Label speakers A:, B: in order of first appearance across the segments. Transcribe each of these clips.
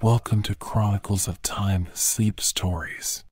A: Welcome to Chronicles of Time Sleep Stories.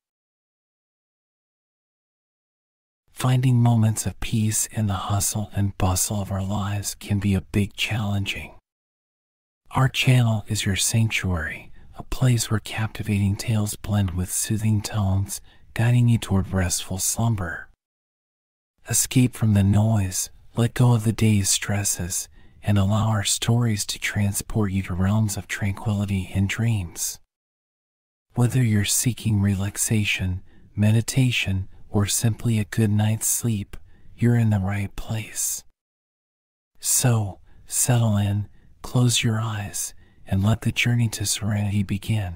A: Finding moments of peace in the hustle and bustle of our lives can be a bit challenging. Our channel is your sanctuary, a place where captivating tales blend with soothing tones, guiding you toward restful slumber. Escape from the noise, let go of the day's stresses, and allow our stories to transport you to realms of tranquility and dreams. Whether you're seeking relaxation, meditation, or simply a good night's sleep, you're in the right place. So, settle in, close your eyes, and let the journey to serenity begin.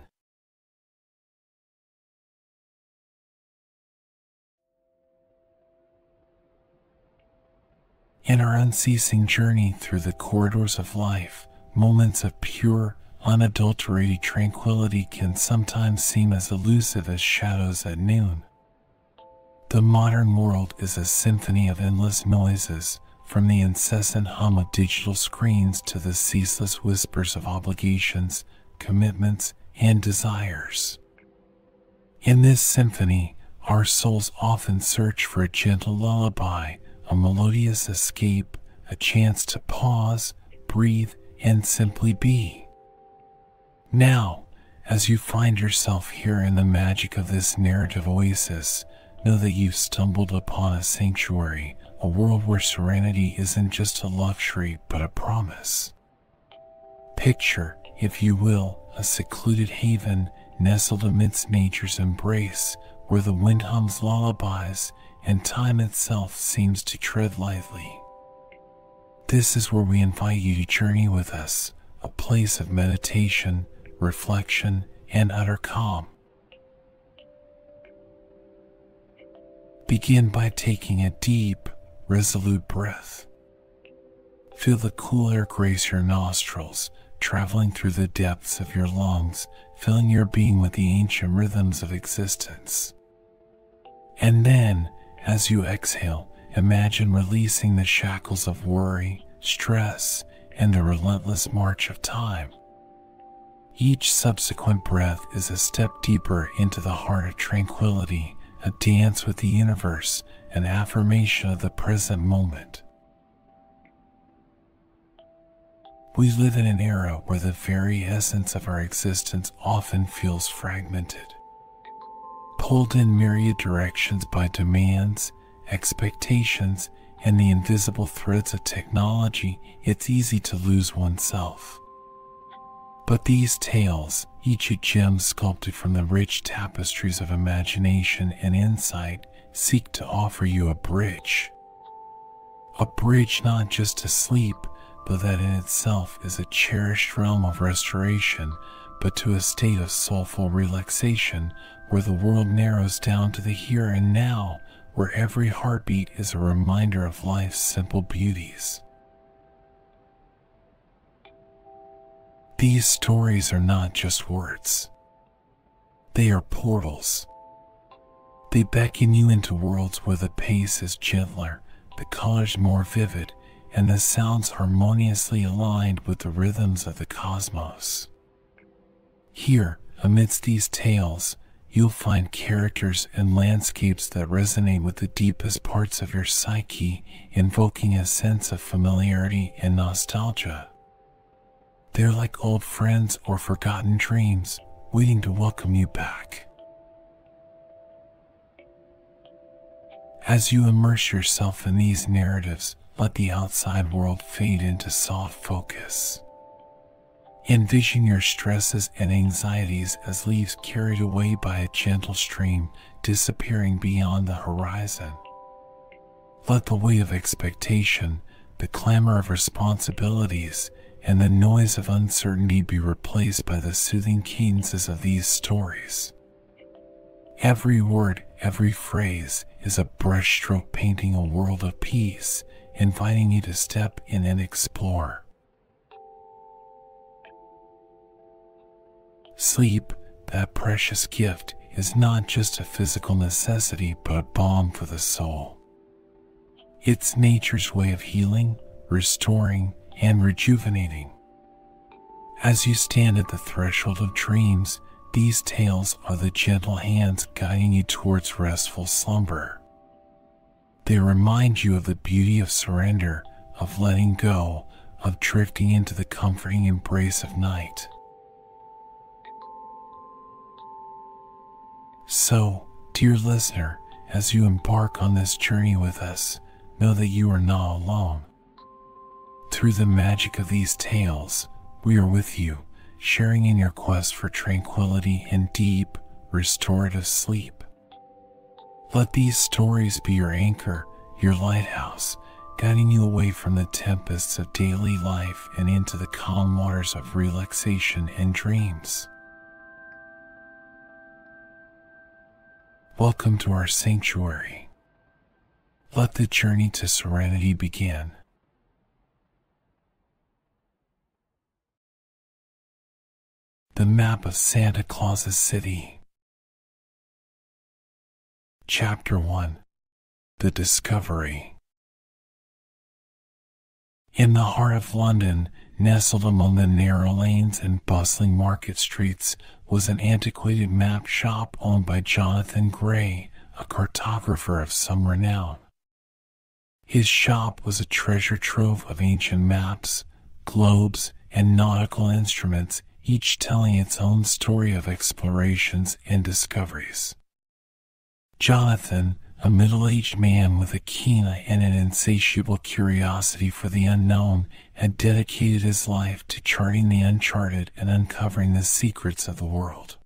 A: In our unceasing journey through the corridors of life, moments of pure, unadulterated tranquility can sometimes seem as elusive as shadows at noon. The modern world is a symphony of endless noises, from the incessant hum of digital screens to the ceaseless whispers of obligations, commitments, and desires. In this symphony, our souls often search for a gentle lullaby, a melodious escape, a chance to pause, breathe, and simply be. Now, as you find yourself here in the magic of this narrative oasis, know that you've stumbled upon a sanctuary, a world where serenity isn't just a luxury but a promise. Picture, if you will, a secluded haven nestled amidst nature's embrace, where the wind hums lullabies and time itself seems to tread lightly. This is where we invite you to journey with us, a place of meditation, reflection, and utter calm. Begin by taking a deep, resolute breath. Feel the cool air grace your nostrils, traveling through the depths of your lungs, filling your being with the ancient rhythms of existence. And then, as you exhale, imagine releasing the shackles of worry, stress, and the relentless march of time. Each subsequent breath is a step deeper into the heart of tranquility, a dance with the universe, an affirmation of the present moment. We live in an era where the very essence of our existence often feels fragmented. Pulled in myriad directions by demands, expectations, and the invisible threads of technology, it's easy to lose oneself. But these tales, each a gem sculpted from the rich tapestries of imagination and insight, seek to offer you a bridge. A bridge not just to sleep, but that in itself is a cherished realm of restoration, but to a state of soulful relaxation, where the world narrows down to the here and now, where every heartbeat is a reminder of life's simple beauties. These stories are not just words. They are portals. They beckon you into worlds where the pace is gentler, the colors more vivid, and the sounds harmoniously aligned with the rhythms of the cosmos. Here, amidst these tales, you'll find characters and landscapes that resonate with the deepest parts of your psyche, invoking a sense of familiarity and nostalgia. They're like old friends or forgotten dreams, waiting to welcome you back. As you immerse yourself in these narratives, let the outside world fade into soft focus. Envision your stresses and anxieties as leaves carried away by a gentle stream, disappearing beyond the horizon. Let the weight of expectation, the clamor of responsibilities, and the noise of uncertainty be replaced by the soothing cadences of these stories. Every word, every phrase is a brushstroke painting a world of peace, inviting you to step in and explore. Sleep, that precious gift, is not just a physical necessity but a balm for the soul. It's nature's way of healing, restoring, and rejuvenating. As you stand at the threshold of dreams, these tales are the gentle hands guiding you towards restful slumber. They remind you of the beauty of surrender, of letting go, of drifting into the comforting embrace of night. So, dear listener, as you embark on this journey with us, know that you are not alone. Through the magic of these tales, we are with you, sharing in your quest for tranquility and deep, restorative sleep. Let these stories be your anchor, your lighthouse, guiding you away from the tempests of daily life and into the calm waters of relaxation and dreams. Welcome to our sanctuary. Let the journey to serenity begin. The map of Santa Claus's city. Chapter 1. The Discovery. In the heart of London, nestled among the narrow lanes and bustling market streets, was an antiquated map shop owned by Jonathan Gray, a cartographer of some renown. His shop was a treasure trove of ancient maps, globes, and nautical instruments, each telling its own story of explorations and discoveries. Jonathan, a middle-aged man with a keen eye and an insatiable curiosity for the unknown, had dedicated his life to charting the uncharted and uncovering the secrets of the world.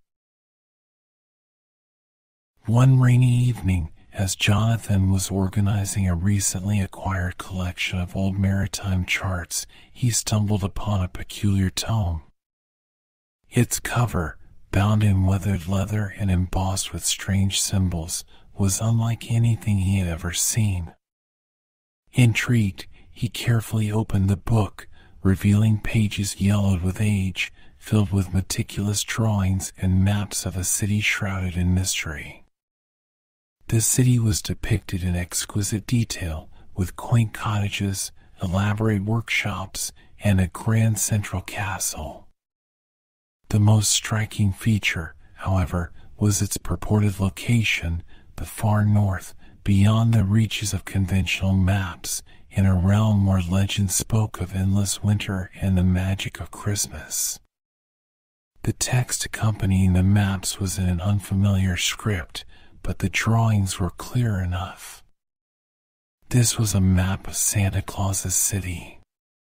A: One rainy evening, as Jonathan was organizing a recently acquired collection of old maritime charts, he stumbled upon a peculiar tome. Its cover, bound in weathered leather and embossed with strange symbols, was unlike anything he had ever seen. Intrigued, he carefully opened the book, revealing pages yellowed with age, filled with meticulous drawings and maps of a city shrouded in mystery. The city was depicted in exquisite detail, with quaint cottages, elaborate workshops, and a grand central castle. The most striking feature, however, was its purported location, the far north, beyond the reaches of conventional maps, in a realm where legend spoke of endless winter and the magic of Christmas. The text accompanying the maps was in an unfamiliar script, but the drawings were clear enough. This was a map of Santa Claus's city.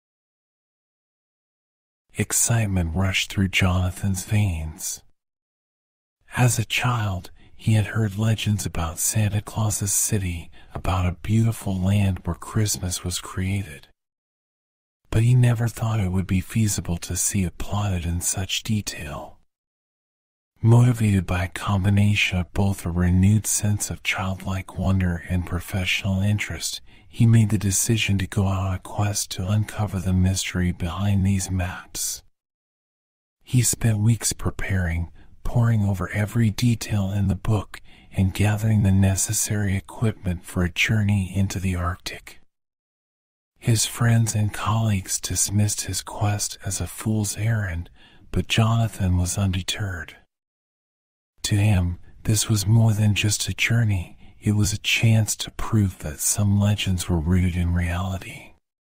A: Excitement rushed through Jonathan's veins. As a child, he had heard legends about Santa Claus's city, about a beautiful land where Christmas was created. But he never thought it would be feasible to see it plotted in such detail. Motivated by a combination of both a renewed sense of childlike wonder and professional interest, he made the decision to go on a quest to uncover the mystery behind these maps. He spent weeks preparing, poring over every detail in the book, and gathering the necessary equipment for a journey into the Arctic. His friends and colleagues dismissed his quest as a fool's errand, but Jonathan was undeterred. To him, this was more than just a journey. It was a chance to prove that some legends were rooted in reality.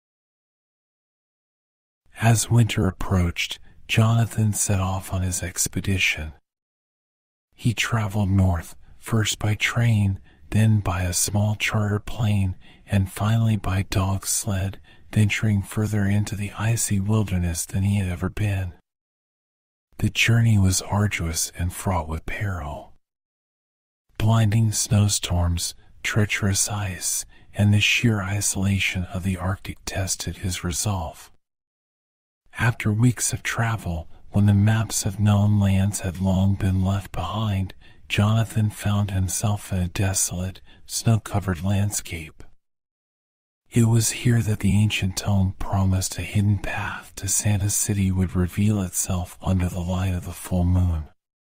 A: As winter approached, Jonathan set off on his expedition. He traveled north, first by train, then by a small charter plane, and finally by dog sled, venturing further into the icy wilderness than he had ever been. The journey was arduous and fraught with peril. Blinding snowstorms, treacherous ice, and the sheer isolation of the Arctic tested his resolve. After weeks of travel, when the maps of known lands had long been left behind, Jonathan found himself in a desolate, snow-covered landscape. It was here that the ancient tome promised a hidden path to Santa's city would reveal itself under the light of the full moon.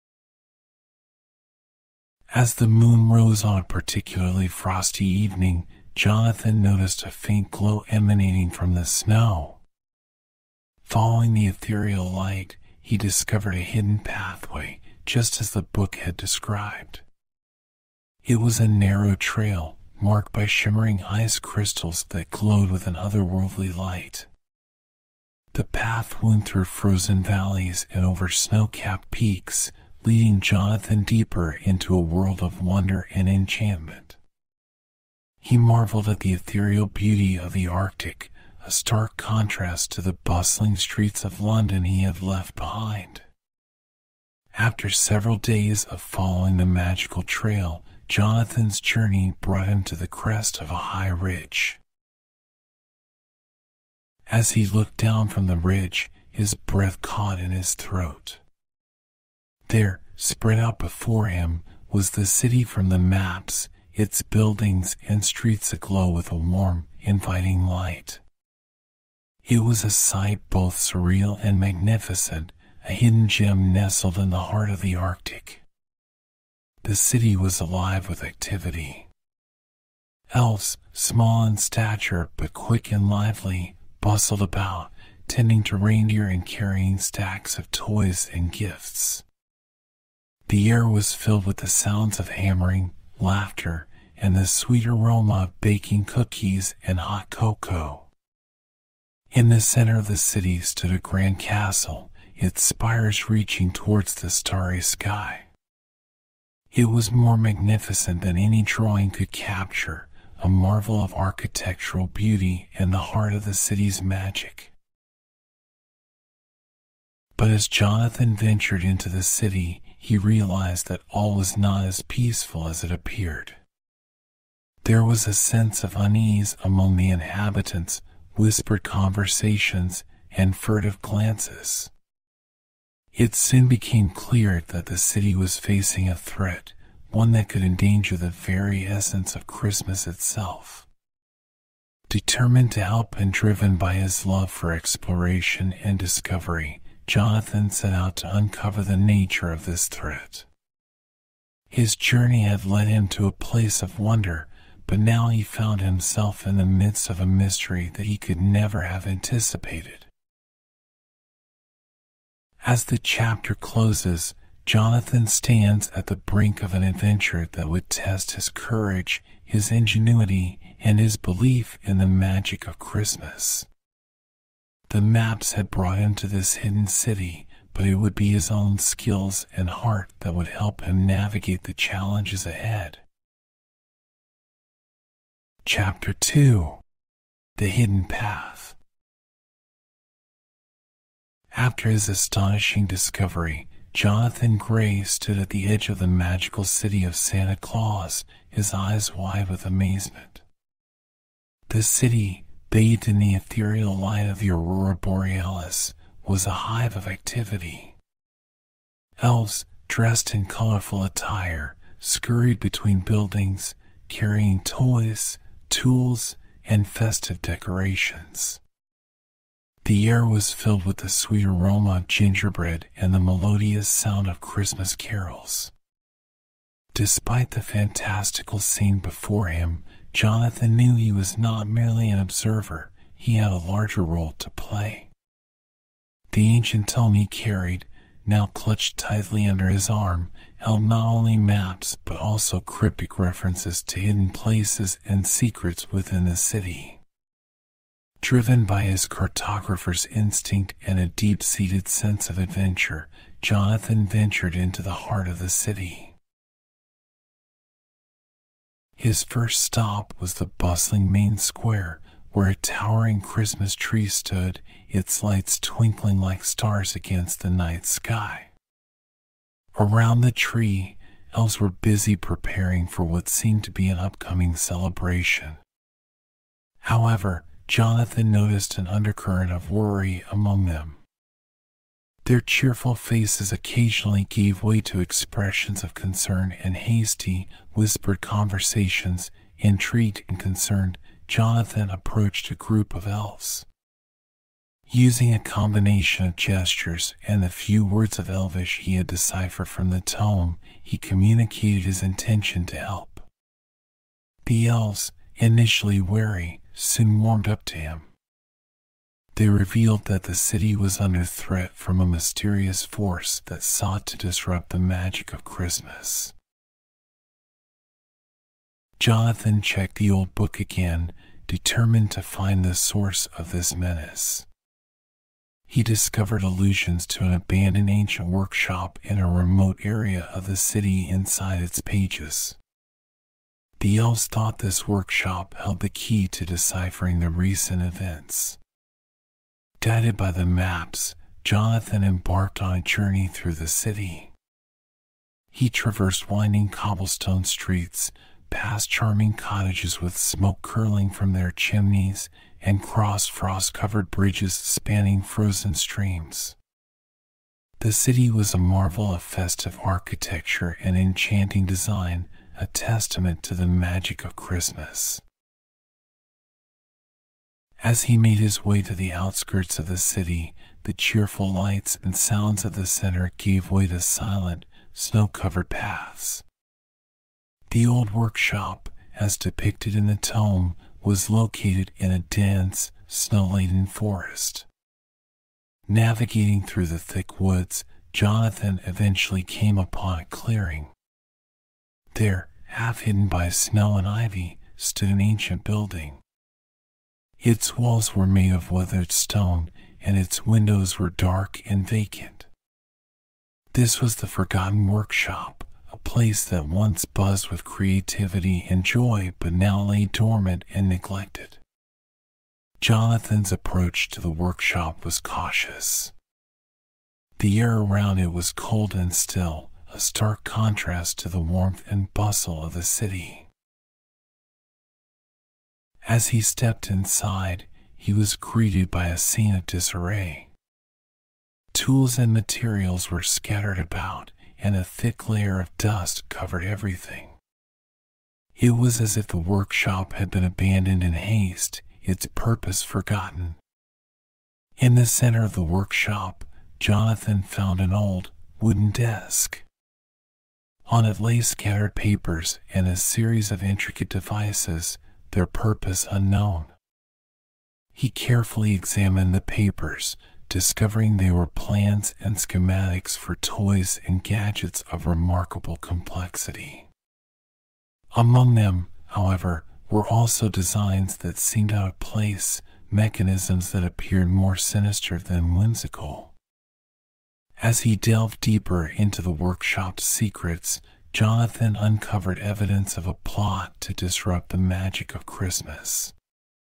A: As the moon rose on a particularly frosty evening, Jonathan noticed a faint glow emanating from the snow. Following the ethereal light, he discovered a hidden pathway, just as the book had described. It was a narrow trail, marked by shimmering ice crystals that glowed with an otherworldly light. The path wound through frozen valleys and over snow-capped peaks, leading Jonathan deeper into a world of wonder and enchantment. He marveled at the ethereal beauty of the Arctic, a stark contrast to the bustling streets of London he had left behind. After several days of following the magical trail, Jonathan's journey brought him to the crest of a high ridge. As he looked down from the ridge, his breath caught in his throat. There, spread out before him, was the city from the maps, its buildings and streets aglow with a warm, inviting light. It was a sight both surreal and magnificent, a hidden gem nestled in the heart of the Arctic. The city was alive with activity. Elves, small in stature but quick and lively, bustled about, tending to reindeer and carrying stacks of toys and gifts. The air was filled with the sounds of hammering, laughter, and the sweet aroma of baking cookies and hot cocoa. In the center of the city stood a grand castle, its spires reaching towards the starry sky. It was more magnificent than any drawing could capture, a marvel of architectural beauty and the heart of the city's magic. But as Jonathan ventured into the city, he realized that all was not as peaceful as it appeared. There was a sense of unease among the inhabitants, whispered conversations, and furtive glances. It soon became clear that the city was facing a threat, one that could endanger the very essence of Christmas itself. Determined to help and driven by his love for exploration and discovery, Jonathan set out to uncover the nature of this threat. His journey had led him to a place of wonder, but now he found himself in the midst of a mystery that he could never have anticipated. As the chapter closes, Jonathan stands at the brink of an adventure that would test his courage, his ingenuity, and his belief in the magic of Christmas. The maps had brought him to this hidden city, but it would be his own skills and heart that would help him navigate the challenges ahead. Chapter 2: The Hidden Path. After his astonishing discovery, Jonathan Gray stood at the edge of the magical city of Santa Claus, his eyes wide with amazement. The city, bathed in the ethereal light of the aurora borealis, was a hive of activity. Elves, dressed in colorful attire, scurried between buildings, carrying toys, tools, and festive decorations. The air was filled with the sweet aroma of gingerbread and the melodious sound of Christmas carols. Despite the fantastical scene before him, Jonathan knew he was not merely an observer, he had a larger role to play. The ancient tome he carried, now clutched tightly under his arm, held not only maps but also cryptic references to hidden places and secrets within the city. Driven by his cartographer's instinct and a deep-seated sense of adventure, Jonathan ventured into the heart of the city. His first stop was the bustling main square, where a towering Christmas tree stood, its lights twinkling like stars against the night sky. Around the tree, elves were busy preparing for what seemed to be an upcoming celebration. However, Jonathan noticed an undercurrent of worry among them. Their cheerful faces occasionally gave way to expressions of concern and hasty, whispered conversations. Intrigued and concerned, Jonathan approached a group of elves. Using a combination of gestures and the few words of Elvish he had deciphered from the tome, he communicated his intention to help. The elves, initially wary, soon warmed up to him. They revealed that the city was under threat from a mysterious force that sought to disrupt the magic of Christmas. Jonathan checked the old book again, determined to find the source of this menace. He discovered allusions to an abandoned ancient workshop in a remote area of the city inside its pages. The elves thought this workshop held the key to deciphering the recent events. Guided by the maps, Jonathan embarked on a journey through the city. He traversed winding cobblestone streets, past charming cottages with smoke curling from their chimneys, and crossed frost-covered bridges spanning frozen streams. The city was a marvel of festive architecture and enchanting design, a testament to the magic of Christmas. As he made his way to the outskirts of the city, the cheerful lights and sounds of the center gave way to silent, snow-covered paths. The old workshop, as depicted in the tome, was located in a dense, snow-laden forest. Navigating through the thick woods, Jonathan eventually came upon a clearing. There, half hidden by snow and ivy, stood an ancient building. Its walls were made of weathered stone, and its windows were dark and vacant. This was the forgotten workshop, a place that once buzzed with creativity and joy but now lay dormant and neglected. Jonathan's approach to the workshop was cautious. The air around it was cold and still, a stark contrast to the warmth and bustle of the city. As he stepped inside, he was greeted by a scene of disarray. Tools and materials were scattered about, and a thick layer of dust covered everything. It was as if the workshop had been abandoned in haste, its purpose forgotten. In the center of the workshop, Jonathan found an old, wooden desk. On it lay scattered papers and a series of intricate devices, their purpose unknown. He carefully examined the papers, discovering they were plans and schematics for toys and gadgets of remarkable complexity. Among them, however, were also designs that seemed out of place, mechanisms that appeared more sinister than whimsical. As he delved deeper into the workshop's secrets, Jonathan uncovered evidence of a plot to disrupt the magic of Christmas.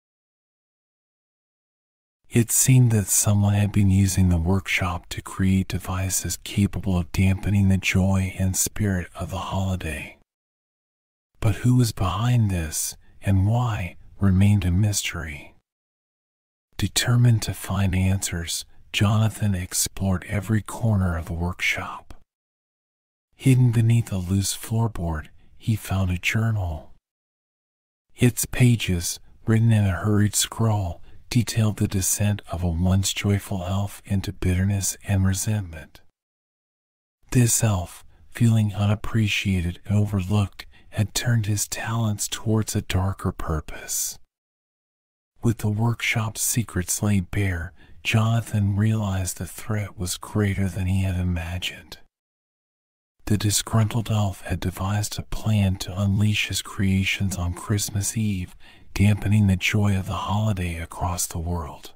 A: It seemed that someone had been using the workshop to create devices capable of dampening the joy and spirit of the holiday. But who was behind this, and why, remained a mystery. Determined to find answers, Jonathan explored every corner of the workshop. Hidden beneath a loose floorboard, he found a journal. Its pages, written in a hurried scrawl, detailed the descent of a once joyful elf into bitterness and resentment. This elf, feeling unappreciated and overlooked, had turned his talents towards a darker purpose. With the workshop's secrets laid bare, Jonathan realized the threat was greater than he had imagined. The disgruntled elf had devised a plan to unleash his creations on Christmas Eve, dampening the joy of the holiday across the world.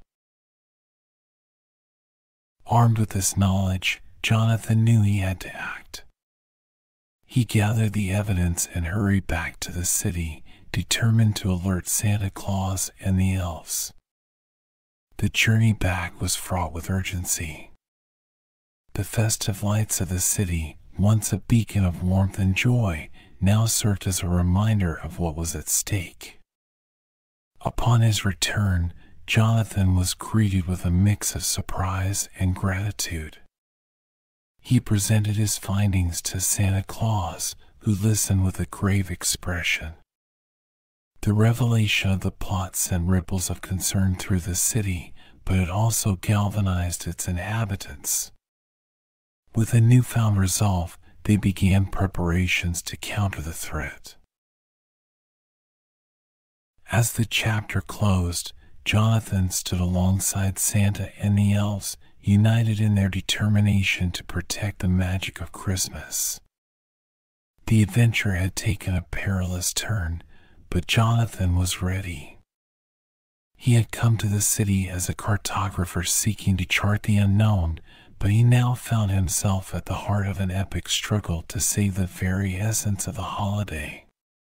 A: Armed with this knowledge, Jonathan knew he had to act. He gathered the evidence and hurried back to the city, determined to alert Santa Claus and the elves. The journey back was fraught with urgency. The festive lights of the city, once a beacon of warmth and joy, now served as a reminder of what was at stake. Upon his return, Jonathan was greeted with a mix of surprise and gratitude. He presented his findings to Santa Claus, who listened with a grave expression. The revelation of the plot sent ripples of concern through the city, but it also galvanized its inhabitants. With a newfound resolve, they began preparations to counter the threat. As the chapter closed, Jonathan stood alongside Santa and the elves, united in their determination to protect the magic of Christmas. The adventure had taken a perilous turn, but Jonathan was ready. He had come to the city as a cartographer seeking to chart the unknown, but he now found himself at the heart of an epic struggle to save the very essence of the holiday.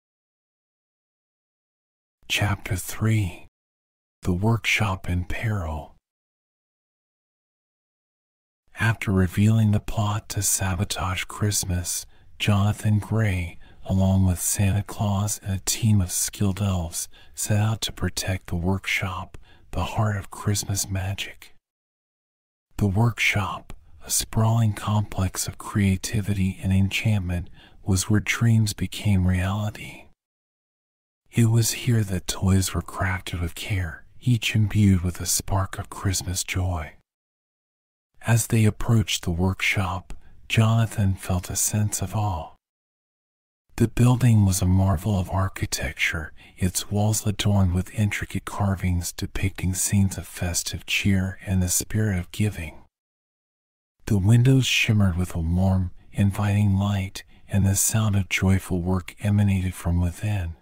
A: Chapter 3: The Workshop in Peril. After revealing the plot to sabotage Christmas, Jonathan Gray, along with Santa Claus and a team of skilled elves, set out to protect the workshop, the heart of Christmas magic. The workshop, a sprawling complex of creativity and enchantment, was where dreams became reality. It was here that toys were crafted with care, each imbued with a spark of Christmas joy. As they approached the workshop, Jonathan felt a sense of awe. The building was a marvel of architecture, its walls adorned with intricate carvings depicting scenes of festive cheer and the spirit of giving. The windows shimmered with a warm, inviting light, and the sound of joyful work emanated from within.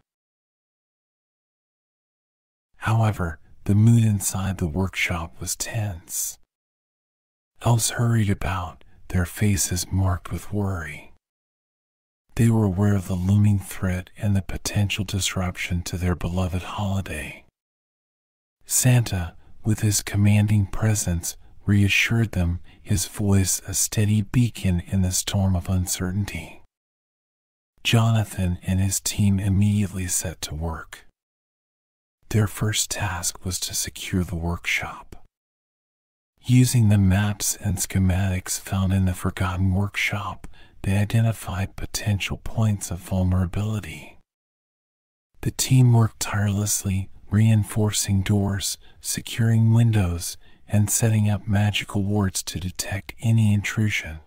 A: However, the mood inside the workshop was tense. Elves hurried about, their faces marked with worry. They were aware of the looming threat and the potential disruption to their beloved holiday. Santa, with his commanding presence, reassured them, his voice a steady beacon in the storm of uncertainty. Jonathan and his team immediately set to work. Their first task was to secure the workshop. Using the maps and schematics found in the forgotten workshop, they identified potential points of vulnerability. The team worked tirelessly, reinforcing doors, securing windows, and setting up magical wards to detect any intrusion.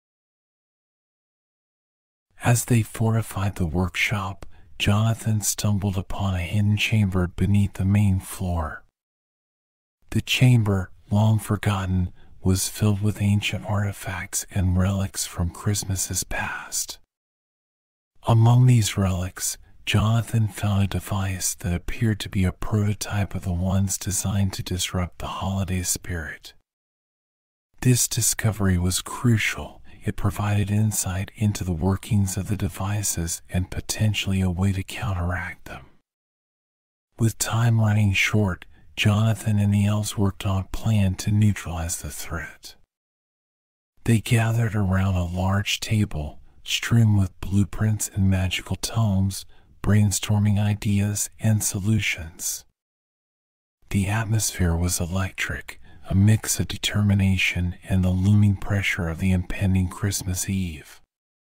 A: As they fortified the workshop, Jonathan stumbled upon a hidden chamber beneath the main floor. The chamber, long forgotten, was filled with ancient artifacts and relics from Christmases past. Among these relics, Jonathan found a device that appeared to be a prototype of the ones designed to disrupt the holiday spirit. This discovery was crucial. It provided insight into the workings of the devices and potentially a way to counteract them. With time running short, Jonathan and the elves worked on a plan to neutralize the threat. They gathered around a large table, strewn with blueprints and magical tomes, brainstorming ideas and solutions. The atmosphere was electric, a mix of determination and the looming pressure of the impending Christmas Eve.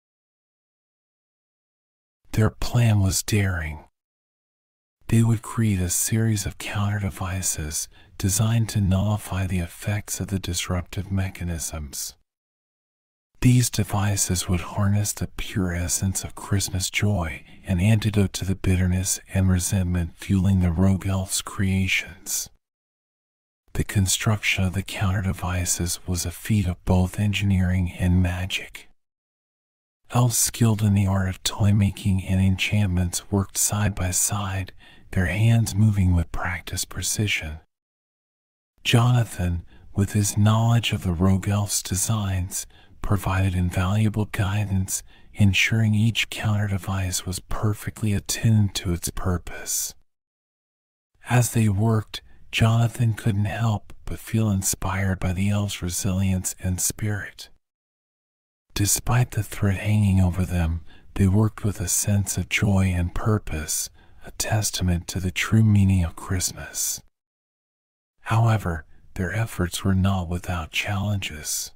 A: Their plan was daring. They would create a series of counter devices designed to nullify the effects of the disruptive mechanisms. These devices would harness the pure essence of Christmas joy, an antidote to the bitterness and resentment fueling the rogue elf's creations. The construction of the counter devices was a feat of both engineering and magic. Elves skilled in the art of toy making and enchantments worked side by side, their hands moving with practiced precision. Jonathan, with his knowledge of the rogue elf's designs, provided invaluable guidance, ensuring each counter device was perfectly attuned to its purpose. As they worked, Jonathan couldn't help but feel inspired by the elves' resilience and spirit. Despite the threat hanging over them, they worked with a sense of joy and purpose, a testament to the true meaning of Christmas. However, their efforts were not without challenges.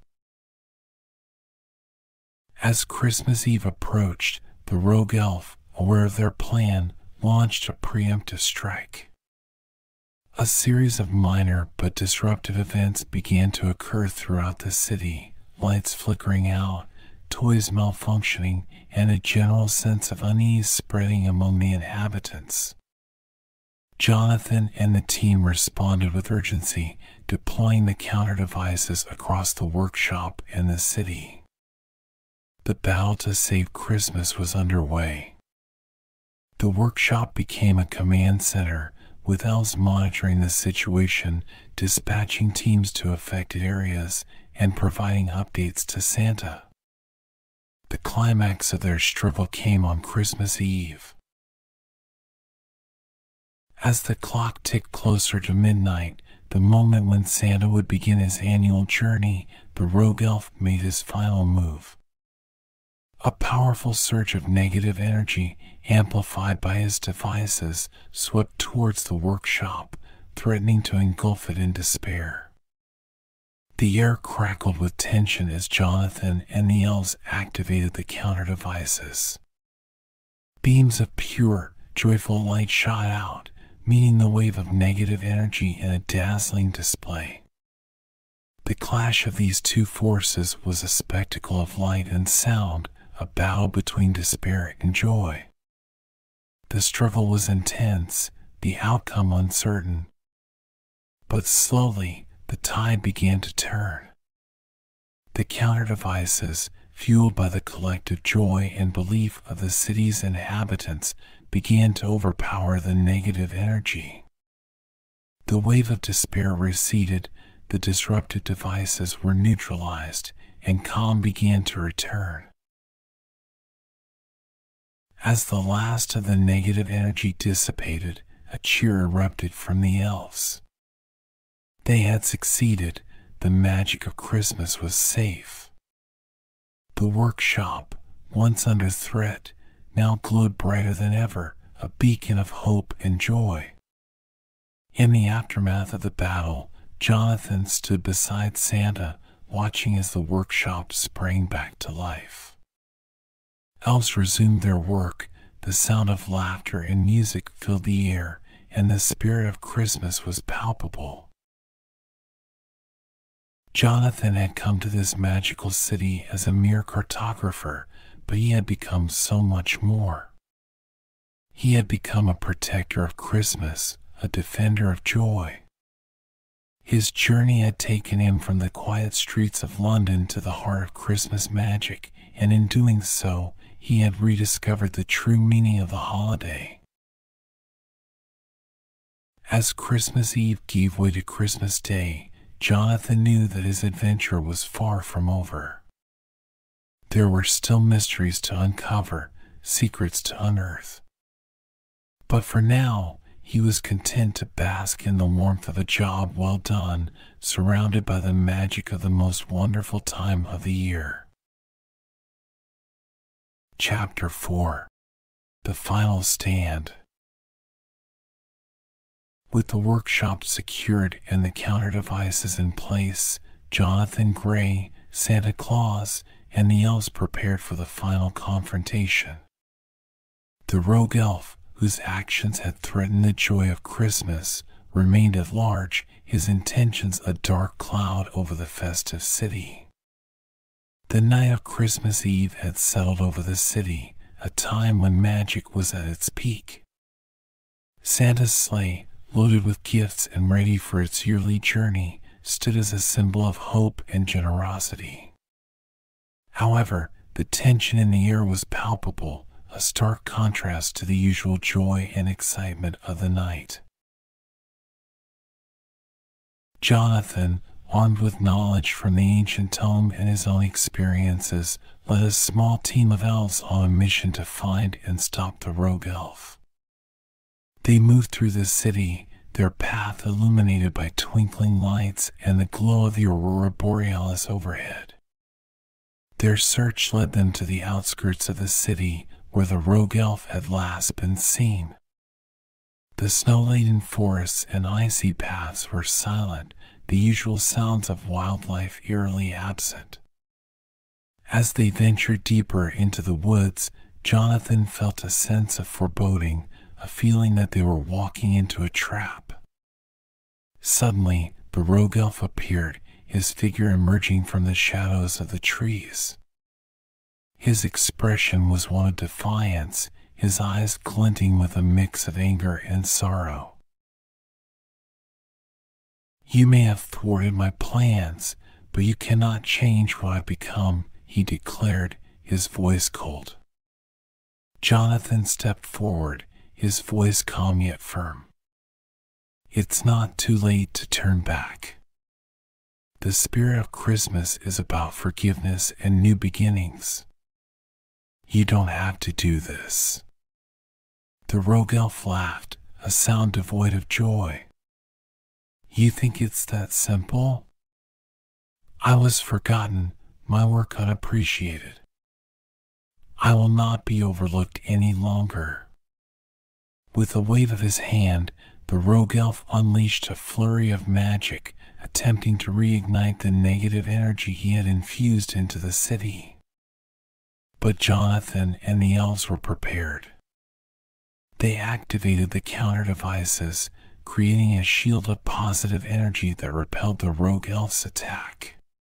A: As Christmas Eve approached, the rogue elf, aware of their plan, launched a preemptive strike. A series of minor but disruptive events began to occur throughout the city, lights flickering out, toys malfunctioning, and a general sense of unease spreading among the inhabitants. Jonathan and the team responded with urgency, deploying the counter devices across the workshop and the city. The battle to save Christmas was underway. The workshop became a command center, with elves monitoring the situation, dispatching teams to affected areas, and providing updates to Santa. The climax of their struggle came on Christmas Eve. As the clock ticked closer to midnight, the moment when Santa would begin his annual journey, the rogue elf made his final move. A powerful surge of negative energy, amplified by his devices, swept towards the workshop, threatening to engulf it in despair. The air crackled with tension as Jonathan and the elves activated the counter devices. Beams of pure, joyful light shot out, meeting the wave of negative energy in a dazzling display. The clash of these two forces was a spectacle of light and sound, a battle between despair and joy. The struggle was intense, the outcome uncertain. But slowly, the tide began to turn. The counter devices, fueled by the collective joy and belief of the city's inhabitants, began to overpower the negative energy. The wave of despair receded, the disrupted devices were neutralized, and calm began to return. As the last of the negative energy dissipated, a cheer erupted from the elves. They had succeeded, the magic of Christmas was safe. The workshop, once under threat, now glowed brighter than ever, a beacon of hope and joy. In the aftermath of the battle, Jonathan stood beside Santa, watching as the workshop sprang back to life. Elves resumed their work, the sound of laughter and music filled the air, and the spirit of Christmas was palpable. Jonathan had come to this magical city as a mere cartographer, but he had become so much more. He had become a protector of Christmas, a defender of joy. His journey had taken him from the quiet streets of London to the heart of Christmas magic, and in doing so, he had rediscovered the true meaning of the holiday. As Christmas Eve gave way to Christmas Day, Jonathan knew that his adventure was far from over. There were still mysteries to uncover, secrets to unearth. But for now, he was content to bask in the warmth of a job well done, surrounded by the magic of the most wonderful time of the year. Chapter 4. The Final Stand. With the workshop secured and the counter devices in place, Jonathan Gray, Santa Claus, and the elves prepared for the final confrontation. The rogue elf, whose actions had threatened the joy of Christmas, remained at large, his intentions a dark cloud over the festive city. The night of Christmas Eve had settled over the city, a time when magic was at its peak. Santa's sleigh, loaded with gifts and ready for its yearly journey, stood as a symbol of hope and generosity. However, the tension in the air was palpable, a stark contrast to the usual joy and excitement of the night. Jonathan, armed with knowledge from the ancient tome and his own experiences, led a small team of elves on a mission to find and stop the rogue elf. They moved through the city, their path illuminated by twinkling lights and the glow of the aurora borealis overhead. Their search led them to the outskirts of the city, where the rogue elf had last been seen. The snow-laden forests and icy paths were silent, the usual sounds of wildlife eerily absent. As they ventured deeper into the woods, Jonathan felt a sense of foreboding, a feeling that they were walking into a trap. Suddenly, the rogue elf appeared, his figure emerging from the shadows of the trees. His expression was one of defiance, his eyes glinting with a mix of anger and sorrow. You may have thwarted my plans, but you cannot change what I've become, he declared, his voice cold. Jonathan stepped forward, his voice calm yet firm. It's not too late to turn back. The spirit of Christmas is about forgiveness and new beginnings. You don't have to do this. The rogue elf laughed, a sound devoid of joy. You think it's that simple? I was forgotten, my work unappreciated. I will not be overlooked any longer. With a wave of his hand, the rogue elf unleashed a flurry of magic, attempting to reignite the negative energy he had infused into the city. But Jonathan and the elves were prepared. They activated the counter devices, creating a shield of positive energy that repelled the rogue elf's attack.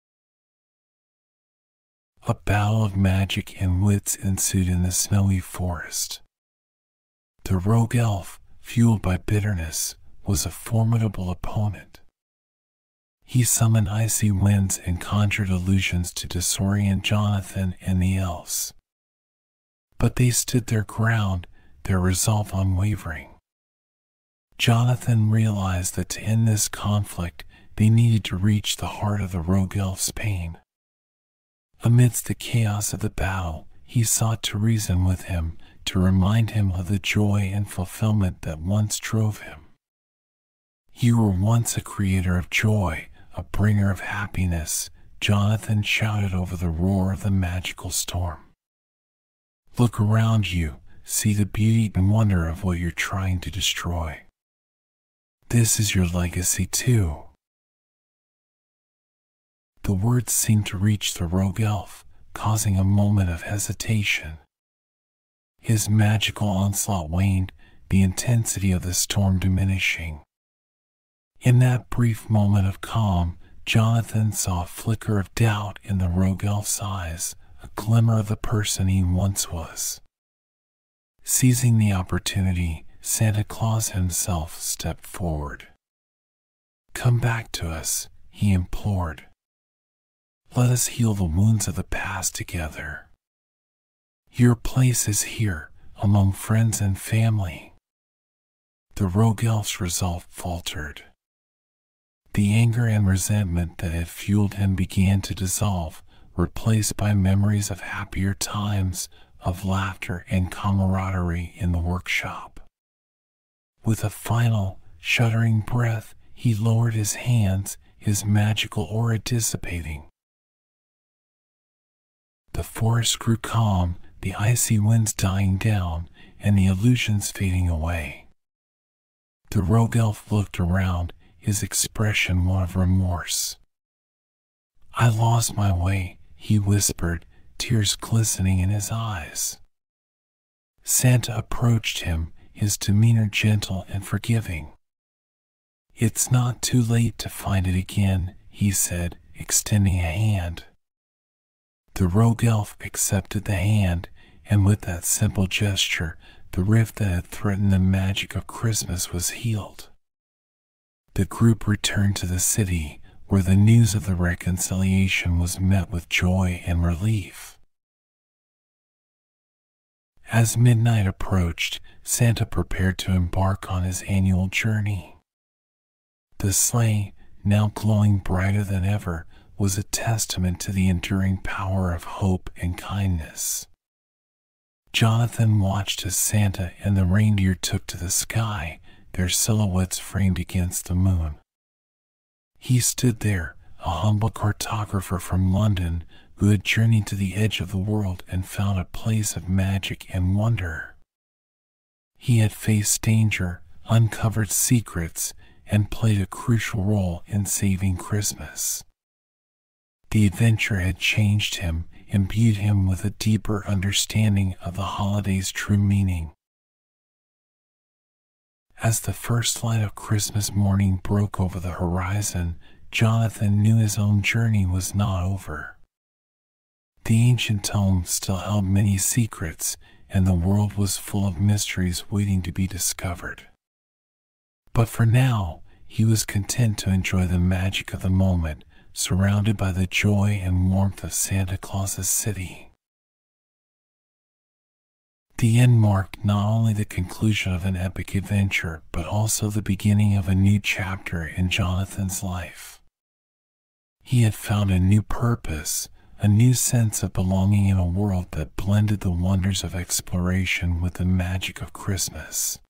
A: A battle of magic and wits ensued in the snowy forest. The rogue elf, fueled by bitterness, was a formidable opponent. He summoned icy winds and conjured illusions to disorient Jonathan and the elves. But they stood their ground, their resolve unwavering. Jonathan realized that to end this conflict, they needed to reach the heart of the rogue elf's pain. Amidst the chaos of the battle, he sought to reason with him, to remind him of the joy and fulfillment that once drove him. You were once a creator of joy, a bringer of happiness, Jonathan shouted over the roar of the magical storm. Look around you, see the beauty and wonder of what you're trying to destroy. This is your legacy too. The words seemed to reach the rogue elf, causing a moment of hesitation. His magical onslaught waned, the intensity of the storm diminishing. In that brief moment of calm, Jonathan saw a flicker of doubt in the rogue elf's eyes, a glimmer of the person he once was. Seizing the opportunity, Santa Claus himself stepped forward. Come back to us, he implored. Let us heal the wounds of the past together. Your place is here, among friends and family. The rogue elf's resolve faltered. The anger and resentment that had fueled him began to dissolve, replaced by memories of happier times, of laughter and camaraderie in the workshop. With a final, shuddering breath, he lowered his hands, his magical aura dissipating. The forest grew calm, the icy winds dying down, and the illusions fading away. The rogue elf looked around, his expression one of remorse. I lost my way, he whispered, tears glistening in his eyes. Santa approached him, his demeanor gentle and forgiving. It's not too late to find it again, he said, extending a hand. The rogue elf accepted the hand, and with that simple gesture, the rift that had threatened the magic of Christmas was healed. The group returned to the city, where the news of the reconciliation was met with joy and relief. As midnight approached, Santa prepared to embark on his annual journey. The sleigh, now glowing brighter than ever, was a testament to the enduring power of hope and kindness. Jonathan watched as Santa and the reindeer took to the sky, their silhouettes framed against the moon. He stood there, a humble cartographer from London who had journeyed to the edge of the world and found a place of magic and wonder. He had faced danger, uncovered secrets, and played a crucial role in saving Christmas. The adventure had changed him, imbued him with a deeper understanding of the holiday's true meaning. As the first light of Christmas morning broke over the horizon, Jonathan knew his own journey was not over. The ancient tome still held many secrets, and the world was full of mysteries waiting to be discovered. But for now, he was content to enjoy the magic of the moment, surrounded by the joy and warmth of Santa Claus's city. The end marked not only the conclusion of an epic adventure, but also the beginning of a new chapter in Jonathan's life. He had found a new purpose, a new sense of belonging in a world that blended the wonders of exploration with the magic of Christmas.